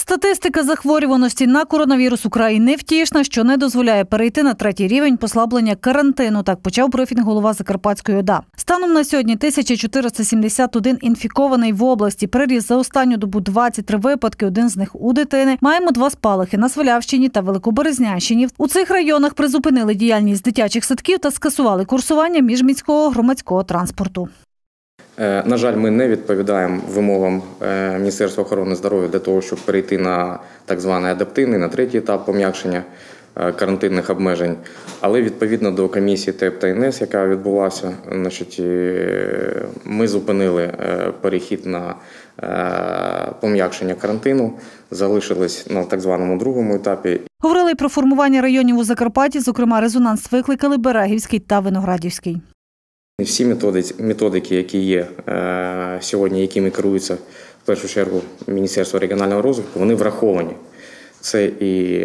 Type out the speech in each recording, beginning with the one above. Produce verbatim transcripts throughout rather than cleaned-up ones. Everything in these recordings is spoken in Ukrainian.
Статистика захворюваності на коронавірус у краї невтішна, що не дозволяє перейти на третій рівень послаблення карантину. Так почав брифінг голова Закарпатської ОДА. Станом на сьогодні тисяча чотириста сімдесят один інфікований в області. Приріст за останню добу двадцять три випадки, один з них у дитини. Маємо два спалахи на Свалявщині та Великоберезнянщині. У цих районах призупинили діяльність дитячих садків та скасували курсування міжміського громадського транспорту. На жаль, ми не відповідаємо вимогам Міністерства охорони здоров'я для того, щоб перейти на так званий адаптивний, на третій етап пом'якшення карантинних обмежень. Але відповідно до комісії ТЕП та ін ес, яка відбулася, значить, ми зупинили перехід на пом'якшення карантину, залишились на так званому другому етапі. Говорили й про формування районів у Закарпатті, зокрема резонанс викликали Берегівський та Виноградівський. Всі методики, які є сьогодні, якими керуються в першу чергу Міністерство регіонального розвитку, вони враховані. Це і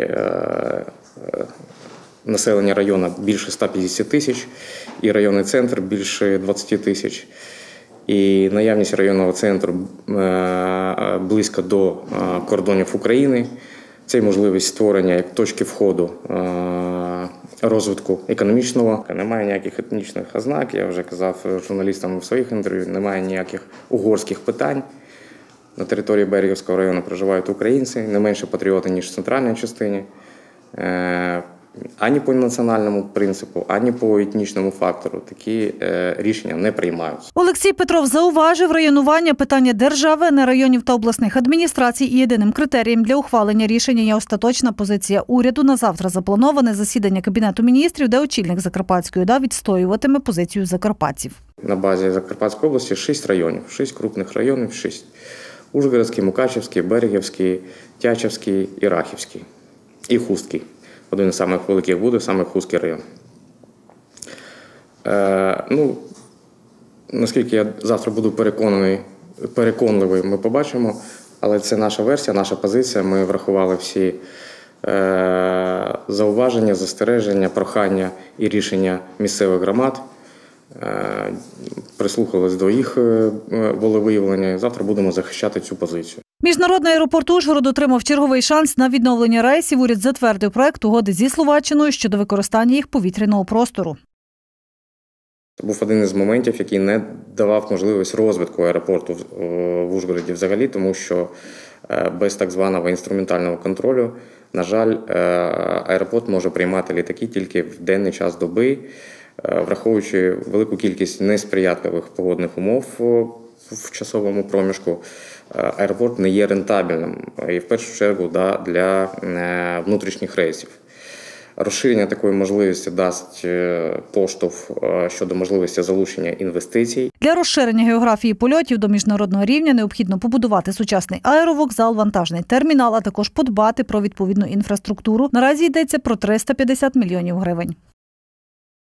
населення району більше ста п'ятдесят тисяч, і районний центр більше двадцять тисяч, і наявність районного центру близько до кордонів України. Це можливість створення як точки входу розвитку економічного. Немає ніяких етнічних ознак, я вже казав журналістам у своїх інтерв'ю, немає ніяких угорських питань. На території Берегівського району проживають українці, не менше патріоти, ніж в центральній частині. Ані по національному принципу, ані по етнічному фактору такі рішення не приймаються. Олексій Петров зауважив, районування – питання держави, не районів та обласних адміністрацій, і єдиним критерієм для ухвалення рішення є остаточна позиція уряду. На завтра заплановане засідання Кабінету міністрів, де очільник Закарпатської ОДА відстоюватиме позицію закарпатців. На базі Закарпатської області шість районів, шість крупних районів, шість. Ужгородський, Мукачівський, Берегівський, Тячівський і Рахівський. І Хустський. Один із самих великих буде, саме Хустський район. Е, ну, наскільки я завтра буду переконаний, переконливий, ми побачимо. Але це наша версія, наша позиція. Ми врахували всі е, зауваження, застереження, прохання і рішення місцевих громад. Е, прислухались до їх волевиявлення. Завтра будемо захищати цю позицію. Міжнародний аеропорт Ужгород отримав черговий шанс на відновлення рейсів. Уряд затвердив проект угоди зі Словаччиною щодо використання їх повітряного простору. Це був один із моментів, який не давав можливість розвитку аеропорту в Ужгороді взагалі, тому що без так званого інструментального контролю, на жаль, аеропорт може приймати літаки тільки в денний час доби, враховуючи велику кількість несприятливих погодних умов в часовому проміжку. Аеропорт не є рентабельним і в першу чергу для внутрішніх рейсів. Розширення такої можливості дасть поштовх щодо можливості залучення інвестицій. Для розширення географії польотів до міжнародного рівня необхідно побудувати сучасний аеровокзал, вантажний термінал, а також подбати про відповідну інфраструктуру. Наразі йдеться про триста п'ятдесят мільйонів гривень.